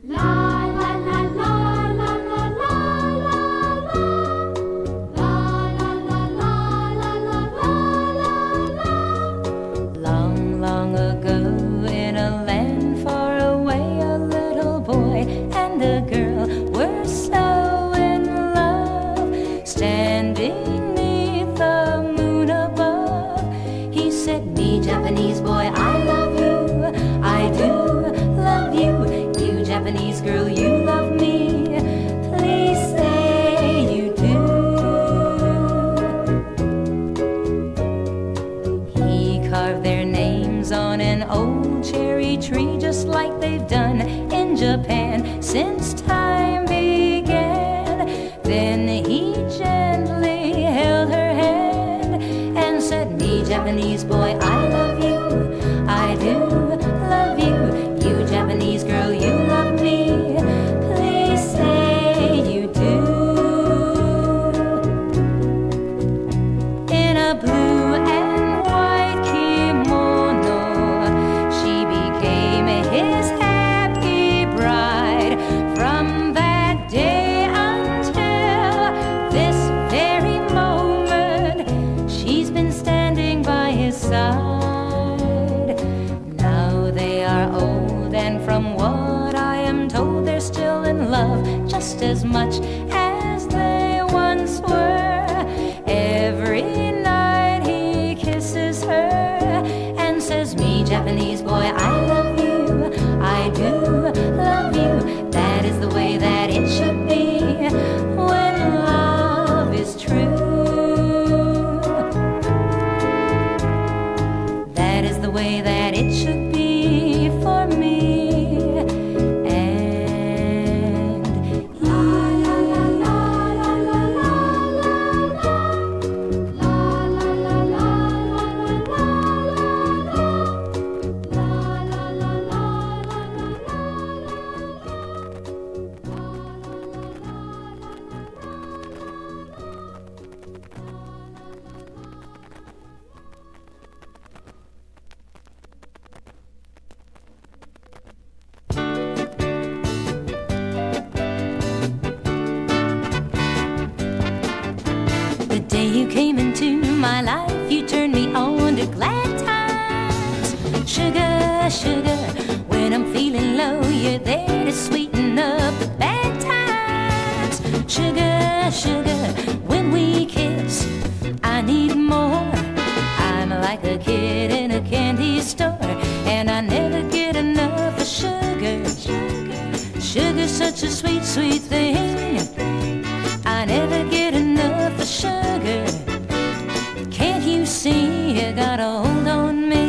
Long, long ago, in a land far away, a little boy and a girl were so in love. Standing neath the moon above, he said, "Me, Japanese boy, I love you. I do love you. You, Japanese girl, you love me. Please say you do." He carved their names on an old cherry tree, just like they've done in Japan since time began. Then he gently held her hand and said, "Me, Japanese boy, I love you. I do love you. You, Japanese girl, you love me. Please say you do." In a blue and white kimono, she became his happy bride. From that day until this very moment, she's been standing by his side. Now they are old, and from what I am told, they're still in love just as much as they once were. Every night he kisses her and says, "Me, Japanese boy, I love you. I do love you." That is the way that it should be when love is true. That is the way that it should be for me and the day you came into my life, you turned me on to glad times. Sugar, sugar, when I'm feeling low, you're there to sweeten up the bad times. Sugar, sugar, when we kiss, I need more. I'm like a kid in a candy store, and I never get enough of sugar. Sugar's such a sweet, sweet thing. I never get enough of sugar. Can't you see you got a hold on me?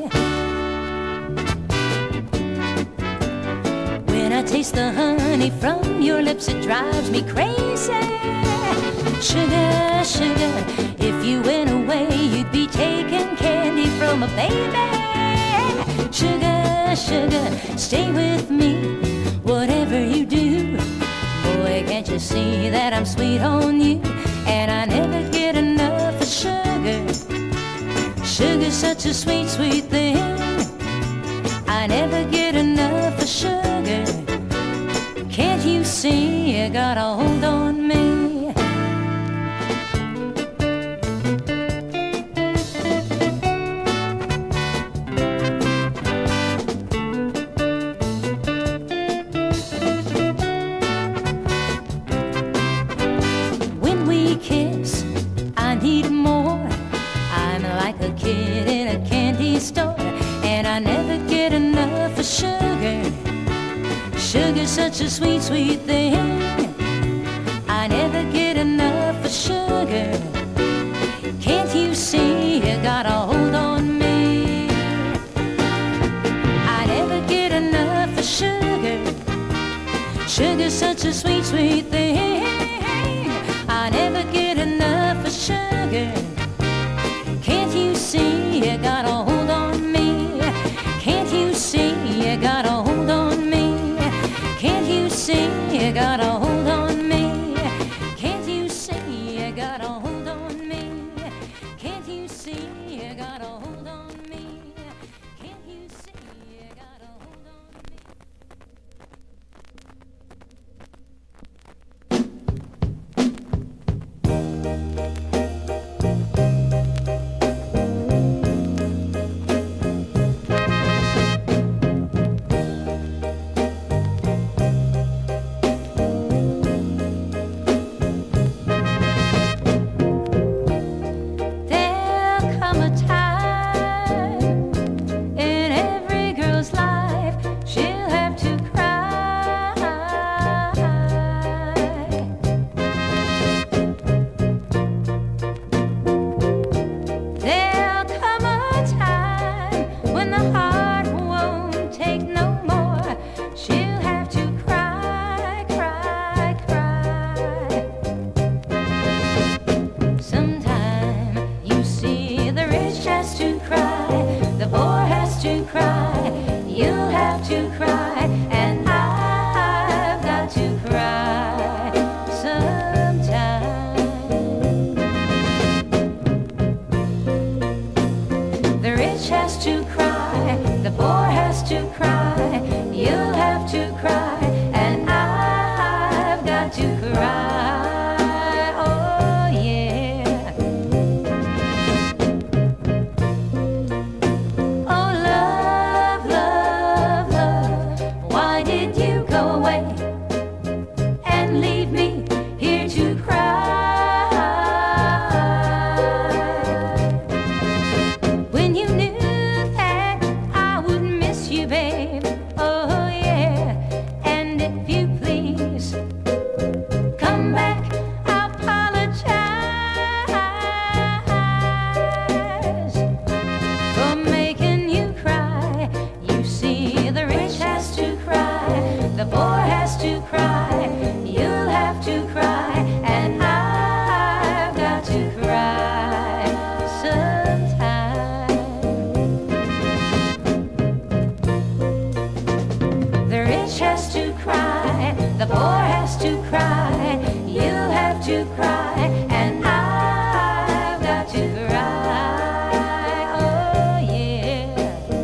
When I taste the honey from your lips, it drives me crazy. Sugar, sugar, if you went away, you'd be taking candy from a baby. Sugar, sugar, stay with me, whatever you do. Boy, can't you see that I'm sweet on you? And I never get enough of sugar. Sugar's such a sweet, sweet thing. I never get enough of sugar. Can't you see you got a hold on me? Kiss, I need more. I'm like a kid in a candy store, and I never get enough of sugar. Sugar's such a sweet, sweet thing. I never get enough of sugar. Can't you see you got a hold on me? I never get enough of sugar. Sugar's such a sweet, sweet thing. I never get enough of sugar. Can't you see you got a hold on me? Can't you see you got a hold on me? Can't you see you got a hold on me? Can't you see you got a hold on me? Can't you see you got a hold on me? Can't you see you got a hold on me? has to cry, you'll have to cry, and I've got to cry sometime. The rich has to cry, the poor has to cry, you'll have to cry, and I've got to cry. Oh yeah.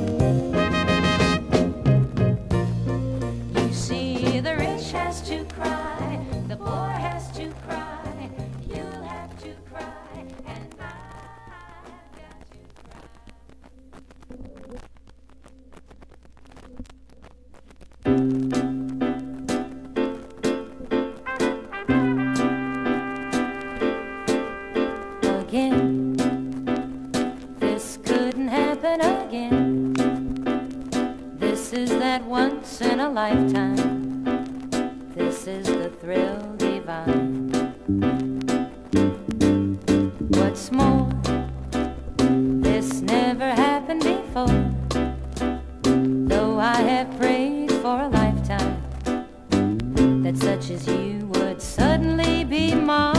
You see, the rich has to cry, the poor has to cry, you'll have to cry, and I've got to again. This couldn't happen again. This is that once in a lifetime. This is the thrill divine. What's more, this never happened before. Though I have prayed for a lifetime, that such as you would suddenly be mine.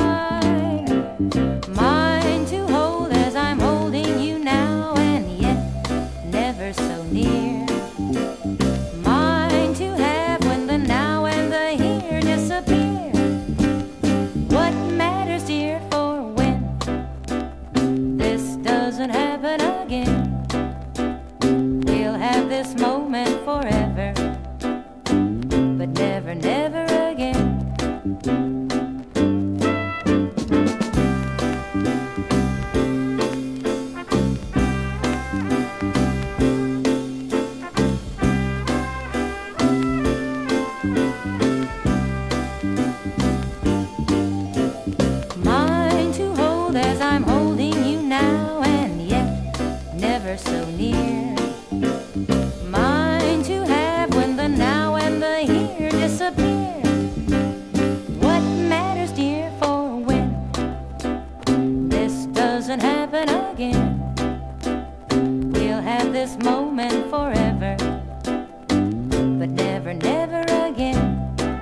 Mine to hold as I'm holding you now, and yet never so near. Mine to have when the now and the here disappear. What matters, dear, for when this doesn't happen again? We'll have this moment forever, but never, never again. Mine to hold as I'm holding you now, and yet never so near. Mine to have when the now and the here disappear. What matters, dear, for when this doesn't happen again? We'll have this moment forever, but never, never again.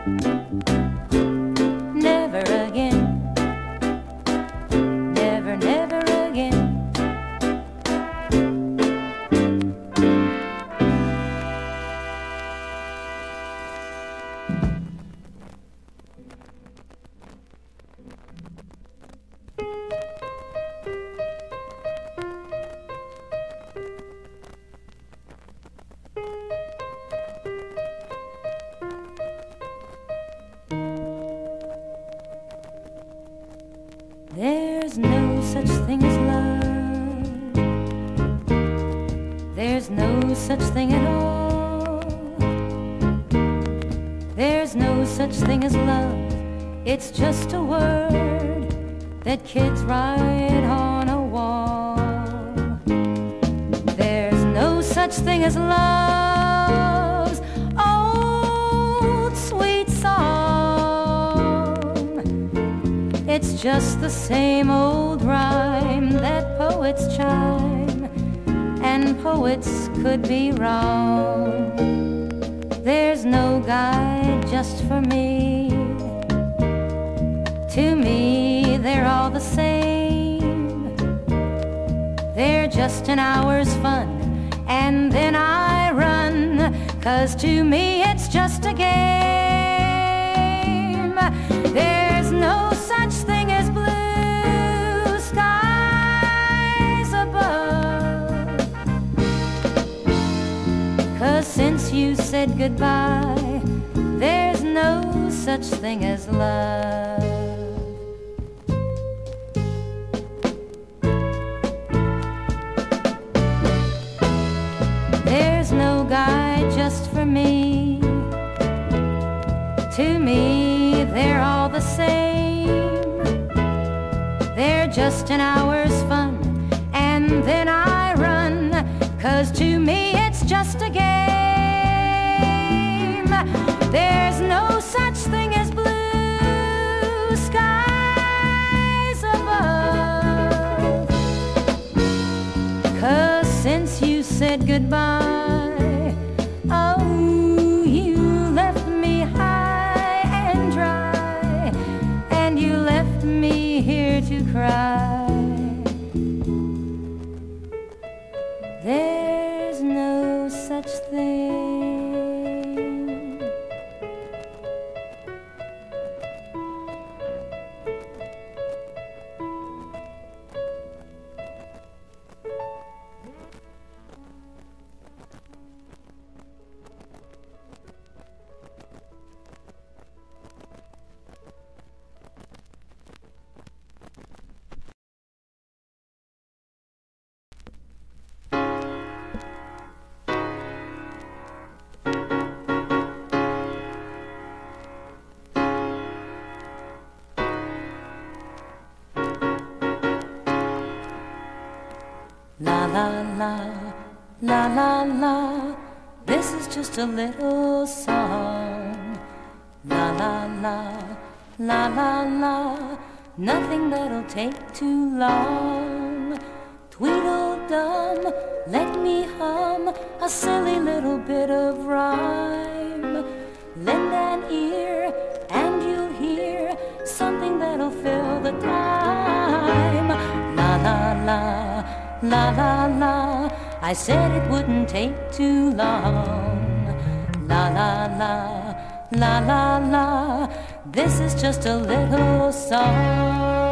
Never again. Never, never again. There's no such thing as love. There's no such thing at all. There's no such thing as love. It's just a word that kids write on a wall. There's no such thing as love's old sweet song. It's just the same old rhyme that poets chime, and poets could be wrong. There's no guide just for me. To me, they're all the same. They're just an hour's fun, and then I run, 'cause to me it's just a game. There's no such thing as blue skies above, 'cause since you said goodbye, there's no such thing as love. There's no guide just for me. To me, they're all the same. They're just an hour's fun, and then I run, 'cause to me it's just a game. There's no such thing as blue skies above, 'cause since you said goodbye, oh, you left me la la, la la la, this is just a little song. La la la, la la la, nothing that'll take too long. Tweedledum, let me hum a silly little bit of rhyme. Lend an ear and you'll hear something that'll fill the time. La la la, la la la, I said it wouldn't take too long. La la la, la la la, this is just a little song.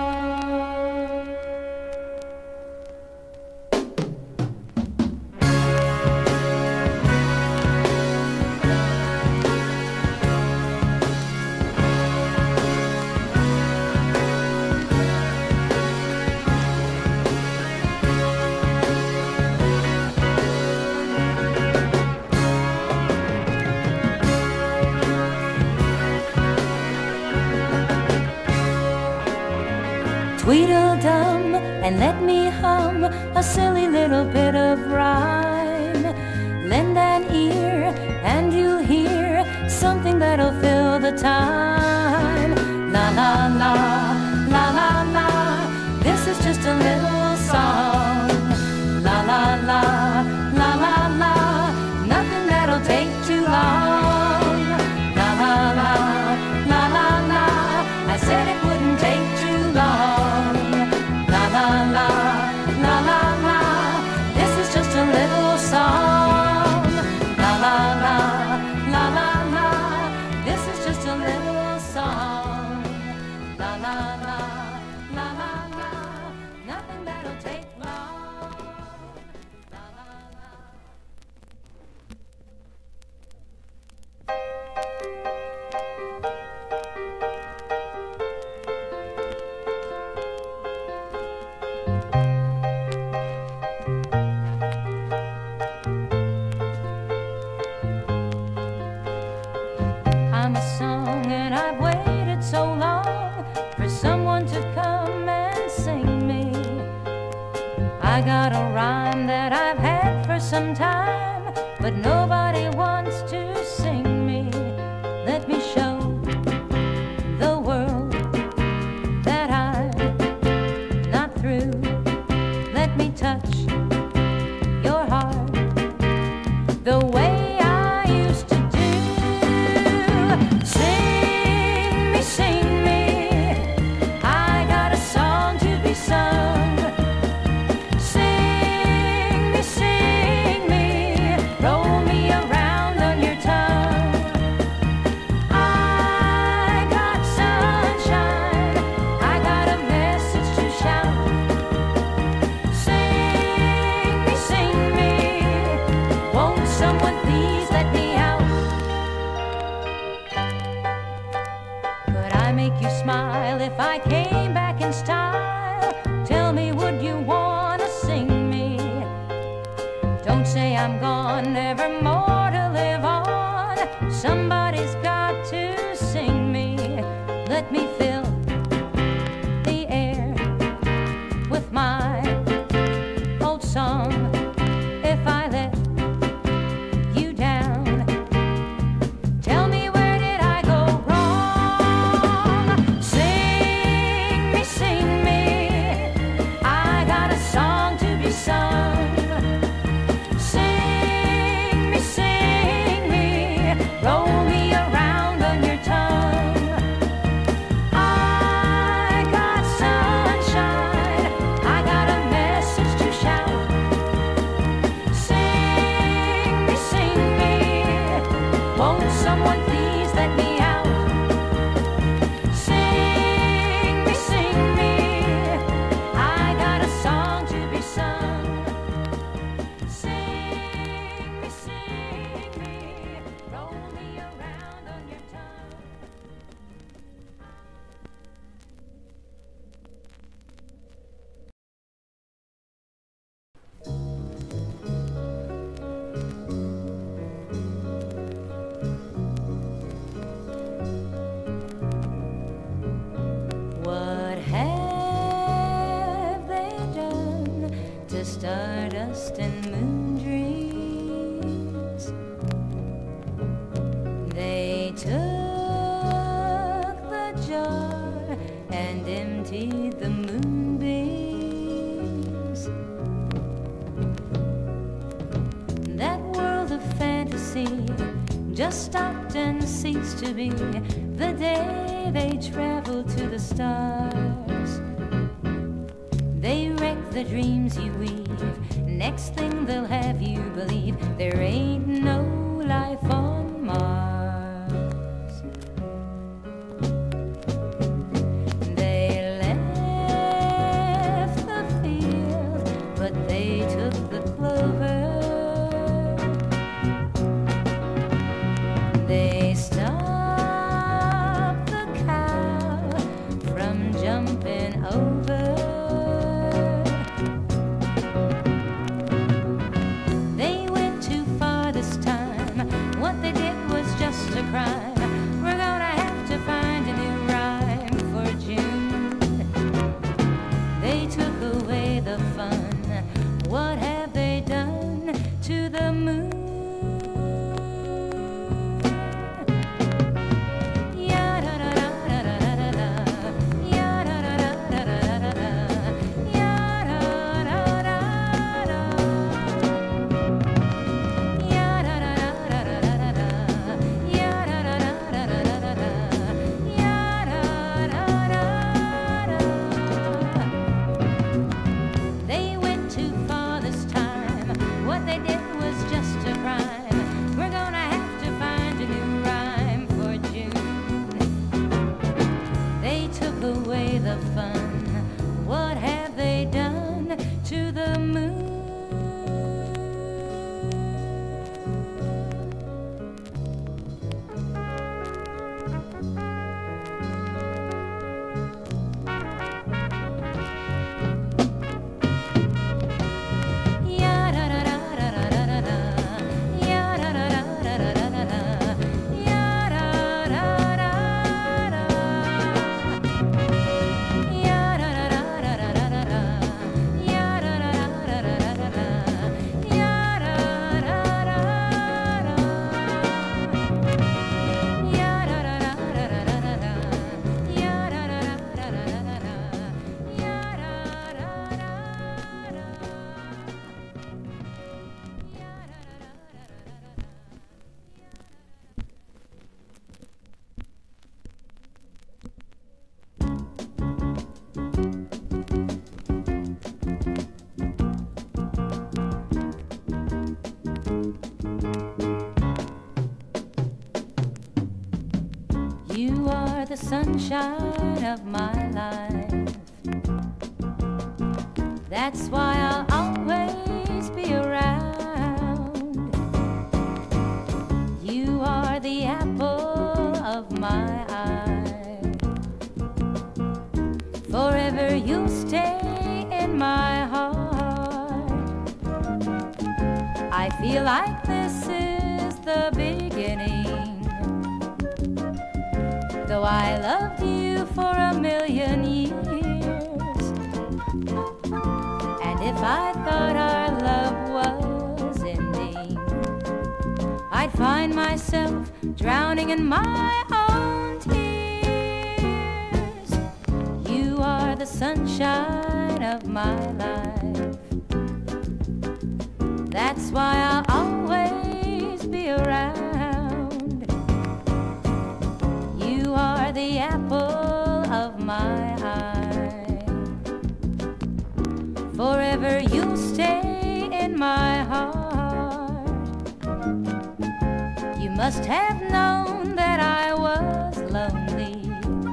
Tweedledum, and let me hum a silly little bit of rhyme. Lend an ear and you'll hear something that'll fill the time. La la la, la la la, this is just a little song. La la la, la la la, nothing that'll take too long. La la la, la la la, I said it wouldn't take too long. La la la, la la la, this is just a little song. La la la, la la la, this is just a little song. La la la, la la la, nothing that'll take long. La la la. I'm a song and I've waited so long for someone to come and sing me. I got a rhyme that I've had for some time, but nobody wants to sing me. Let me show the world that I'm not through. Let me touch your heart the way I used to do. Sing me, I got a song to be sung. Sing me, roll me around on your tongue. I got sunshine, I got a message to shout. Sing me, won't someone please let me out? Could I make you smile if I came back in style? Tell me, would you wanna sing me? Don't say I'm gone, never more to live on. Somebody's got to sing me. Let me fill the air with my old song. If I let you down, tell me, where did I go wrong? Sing me, I got a song to be sung. Sing me, roll me around on your tongue. I got sunshine, I got a message to shout. Sing me, won't someone please let me out? Sing me, I got a song to be sung. Sing me, roll me around on your tongue. took the jar and emptied the moonbeams. That world of fantasy just stopped and ceased to be the day they traveled to the stars. They wreck the dreams you weave. Next thing they'll have you believe there ain't no life on Mars. They left the field, but they took the clover. They stopped the cow from jumping over. They went too far this time. What they did was just a crime. We're gonna have to find a new rhyme for June. They took away the fun. What have they done to the moon? Away the fun. What have they done to the moon? You are the sunshine of my life. That's why I'll always be around. You are the apple of my eye. Forever you'll stay in my heart. I feel like this is the beginning. Though I loved you for a million years, and if I thought our love was ending, I'd find myself drowning in my own tears. You are the sunshine of my life. That's why I'll always be around. You are the apple of my eye. Forever you'll stay in my heart. You must have known that I was lonely,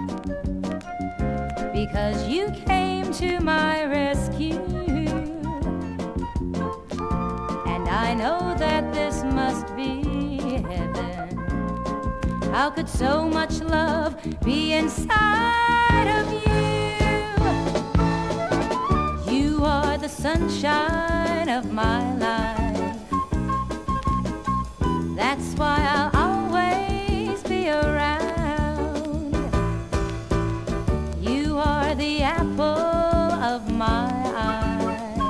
because you came to my rescue. And I know that this must be heaven. How could so much love be inside of you? You are the sunshine of my life. That's why I'll always be around. You are the apple of my eye.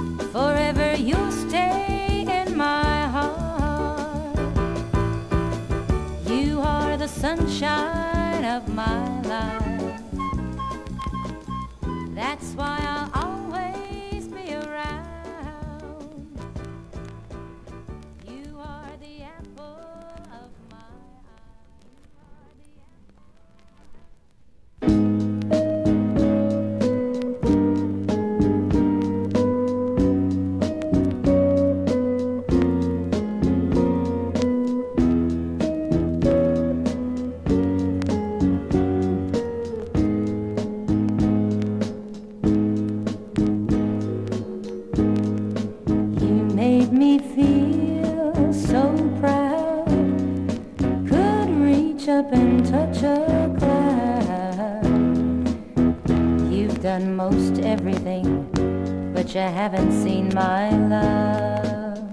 Forever you'll stay in my heart. the sunshine of my life. That's why I'll always be around. You are the apple of my made me feel so proud, could reach up and touch a cloud. You've done most everything, but you haven't seen my love.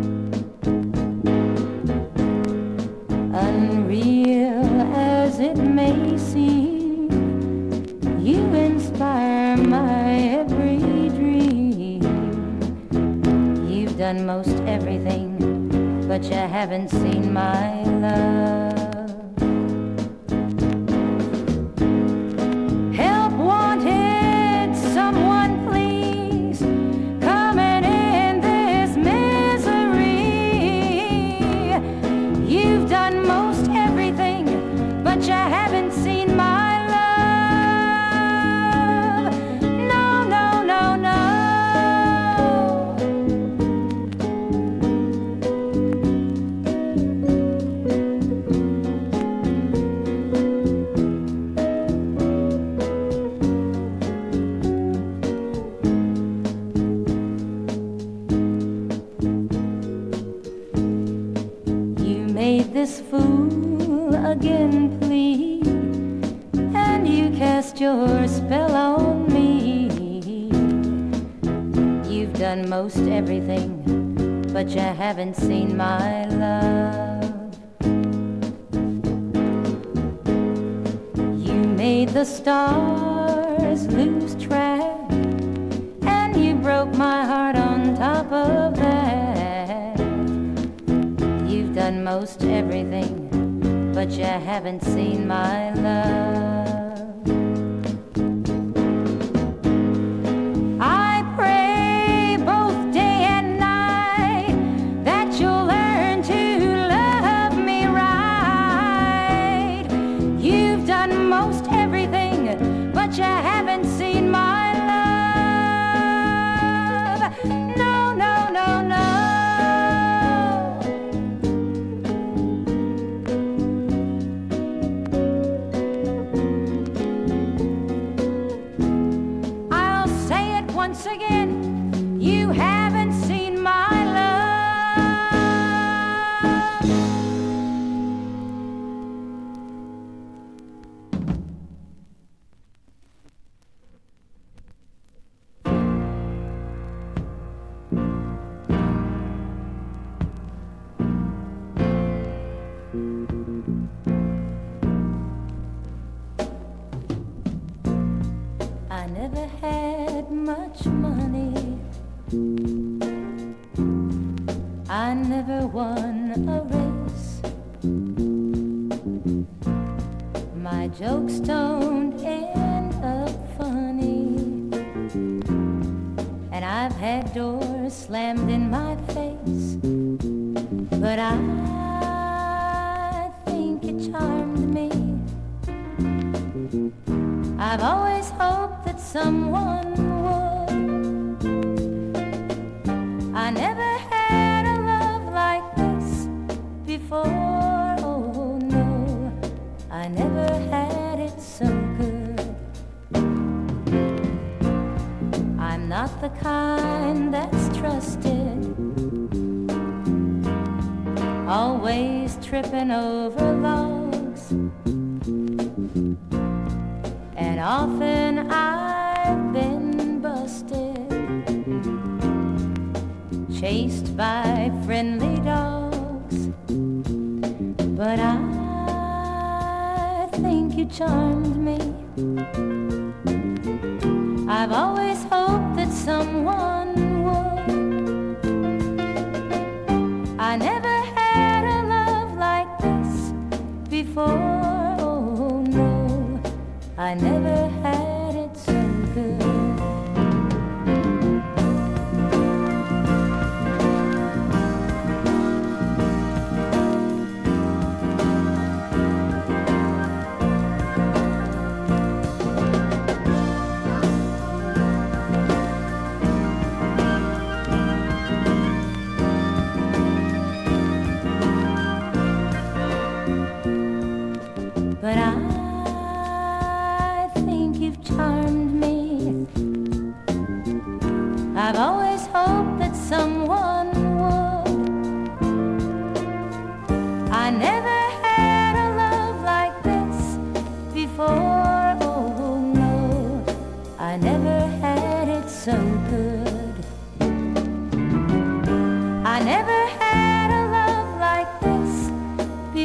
Unreal as it may seem, you inspire my every dream. You've done most everything, but you haven't seen my love. Help wanted, someone please, coming in this misery. You've done most everything, but you haven't seen my love. No, no, no, no. Made this fool again plead, and you cast your spell on me. You've done most everything, but you haven't seen my love. You made the stars lose track, and you broke my heart on top of that. You've done most everything, but you haven't seen my love. I pray both day and night that you'll learn to love me right. You've done most everything, but you haven't seen my love. No, no, no, no. Once again, you haven't seen my love. I never had much money, I never won a race. My jokes don't end up funny, and I've had doors slammed in my face. But I think you charmed me. I've always hoped that someone would. I never had a love like this before, oh no, I never had it so good. I'm not the kind that's trusted, always tripping over logs, and often I've been busted, chased by friendly dogs. But I think you charmed me. I've always hoped that someone would. I never had a love like this before.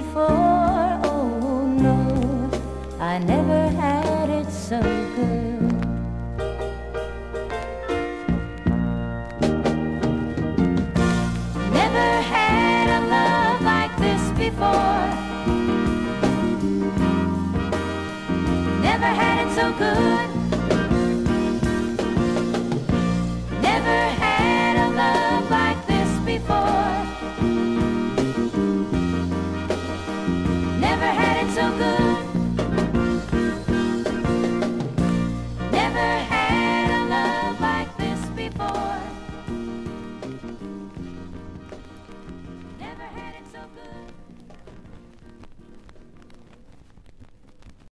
before. Oh no, I never had it so good. Never had a love like this before. Never had it so good.